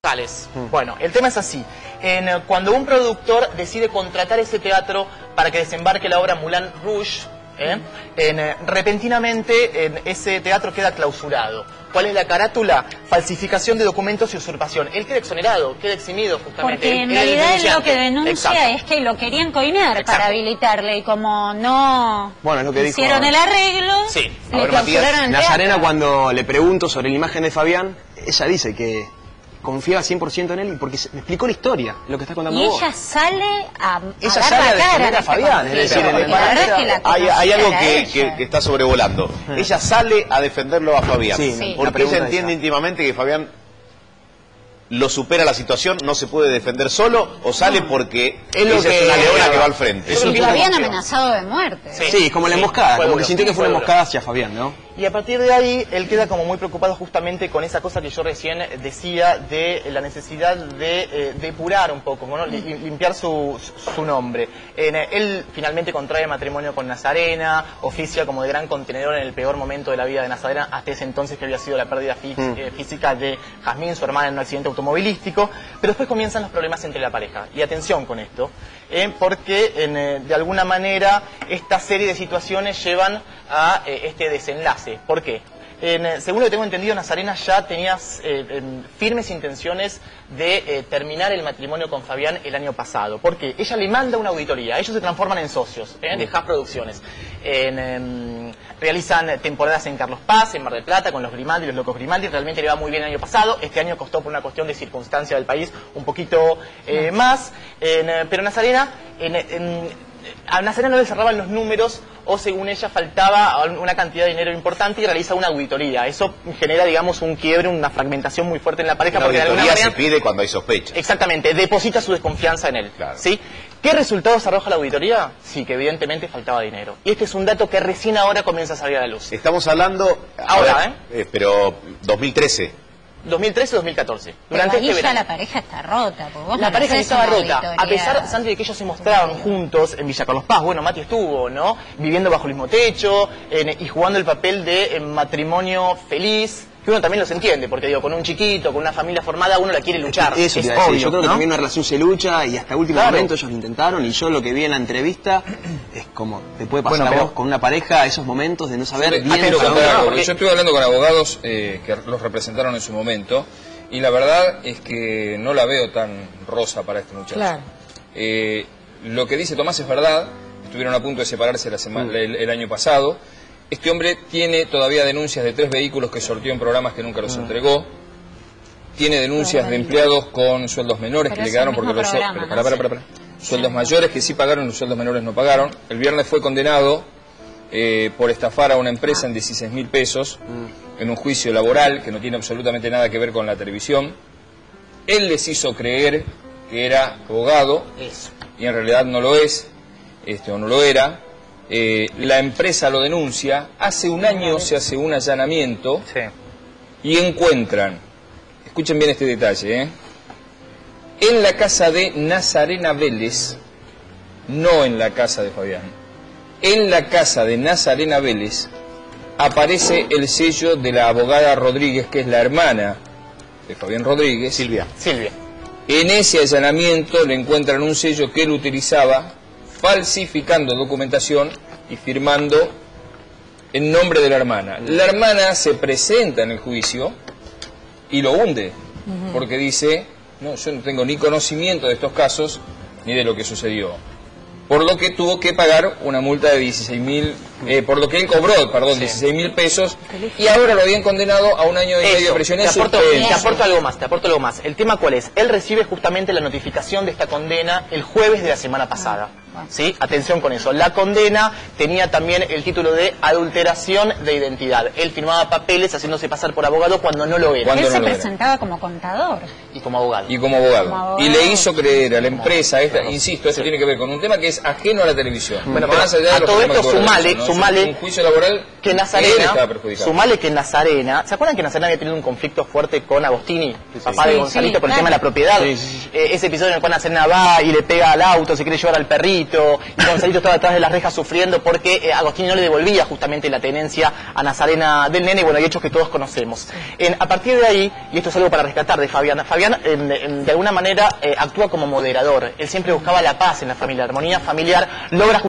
Bueno, el tema es así. Cuando un productor decide contratar ese teatro para que desembarque la obra Moulin Rouge, repentinamente ese teatro queda clausurado. ¿Cuál es la carátula? Falsificación de documentos y usurpación. Él queda exonerado, queda eximido justamente. Porque en realidad él lo que denuncia es que lo querían coimear para habilitarle, y como no es lo que hicieron el arreglo, le clausuraron el Nazarena, teatro. cuando le pregunto sobre la imagen de Fabián, ella dice que confiaba 100% en él porque me explicó la historia, lo que está contando y vos. ella sale a Ella sale a defender a Fabián, es decir, hay algo que está sobrevolando. Ella sale a defenderlo a Fabián, porque ella entiende íntimamente que Fabián lo supera la situación, no se puede defender solo, o sale porque ella es una leona que va al frente. Lo habían amenazado de muerte. Sí, como la emboscada, como que sintió que fue una emboscada hacia Fabián, ¿no? Y a partir de ahí, él queda como muy preocupado justamente con esa cosa que yo recién decía de la necesidad de depurar un poco, ¿no? Limpiar su nombre. Él finalmente contrae matrimonio con Nazarena, oficia como de gran contenedor en el peor momento de la vida de Nazarena, hasta ese entonces que había sido la pérdida física de Jazmín, su hermana, en un accidente automovilístico, pero después comienzan los problemas entre la pareja. Y atención con esto, porque de alguna manera esta serie de situaciones llevan a este desenlace. ¿Por qué? Según lo que tengo entendido, Nazarena ya tenía firmes intenciones de terminar el matrimonio con Fabián el año pasado. ¿Por qué? Ella le manda una auditoría, ellos se transforman en socios de Haas Producciones. Realizan temporadas en Carlos Paz, en Mar del Plata, con los Grimaldi, los locos Grimaldi. Realmente le va muy bien el año pasado. Este año costó, por una cuestión de circunstancia del país, un poquito más. Pero Nazarena... a Nazarena no le cerraban los números, o según ella faltaba una cantidad de dinero importante, y realiza una auditoría. Eso genera, digamos, un quiebre, una fragmentación muy fuerte en la pareja. Una porque auditoría de alguna manera se pide cuando hay sospecha. Exactamente, deposita su desconfianza en él. Claro. ¿Sí? ¿Qué resultados arroja la auditoría? Sí, que evidentemente faltaba dinero. Y este es un dato que recién ahora comienza a salir a la luz. Estamos hablando... Ahora, pero 2013. 2013-2014. Durante ahí ya la pareja está rota. La pareja estaba rota. A pesar, Santi, de que ellos se mostraban juntos en Villa Carlos Paz. Bueno, Mati estuvo, ¿no? Viviendo bajo el mismo techo y jugando el papel de matrimonio feliz. Que uno también los entiende, porque digo, con un chiquito, con una familia formada, uno la quiere luchar. Eso es obvio, obvio, yo creo que ¿no? también una relación se lucha y hasta último momento ellos lo intentaron, y yo lo que vi en la entrevista es como te puede pasar a vos con una pareja esos momentos de no saber bien Yo estuve hablando con abogados que los representaron en su momento, y la verdad es que no la veo tan rosa para este muchacho. Claro. Lo que dice Tomás es verdad, estuvieron a punto de separarse el año pasado. Este hombre tiene todavía denuncias de 3 vehículos que sortió en programas que nunca los entregó. Tiene denuncias de empleados con sueldos menores que le quedaron porque los sueldos mayores que sí pagaron, los sueldos menores no pagaron. El viernes fue condenado por estafar a una empresa en 16.000 pesos en un juicio laboral que no tiene absolutamente nada que ver con la televisión. Él les hizo creer que era abogado y en realidad no lo es, o no lo era. La empresa lo denuncia. Hace un año se hace un allanamiento y encuentran, escuchen bien este detalle, en la casa de Nazarena Vélez, no en la casa de Fabián, en la casa de Nazarena Vélez aparece el sello de la abogada Rodríguez, que es la hermana de Fabián Rodríguez, Silvia. En ese allanamiento le encuentran un sello que él utilizaba falsificando documentación y firmando en nombre de la hermana. La hermana se presenta en el juicio y lo hunde, porque dice, no, yo no tengo ni conocimiento de estos casos ni de lo que sucedió. Por lo que tuvo que pagar una multa de 16.000, por lo que él cobró, 16.000 pesos, y ahora lo habían condenado a un año y medio de prisión. Te aporto algo más. El tema ¿cuál es? Él recibe justamente la notificación de esta condena el jueves de la semana pasada. ¿Sí? Atención con eso. La condena tenía también el título de adulteración de identidad. Él firmaba papeles haciéndose pasar por abogado cuando no lo era. Él se presentaba como contador. Y como abogado. Y le hizo creer a la empresa, insisto, esto tiene que ver con un tema que es ajeno a la televisión. Bueno, pero a todo esto sumale un juicio laboral que Nazarena, él estaba perjudicado. Sumale que Nazarena, ¿se acuerdan que Nazarena había tenido un conflicto fuerte con Agostini, el papá de Gonzalito, por el tema de la propiedad? Ese episodio en el cual Nazarena va y le pega al auto, se quiere llevar al perrito, y Gonzalito estaba detrás de las rejas sufriendo porque Agostini no le devolvía justamente la tenencia a Nazarena del nene, bueno, hay hechos que todos conocemos. A partir de ahí, y esto es algo para rescatar de Fabián, Fabián de alguna manera actúa como moderador, él siempre buscaba la paz en la familia, la armonía familiar, logra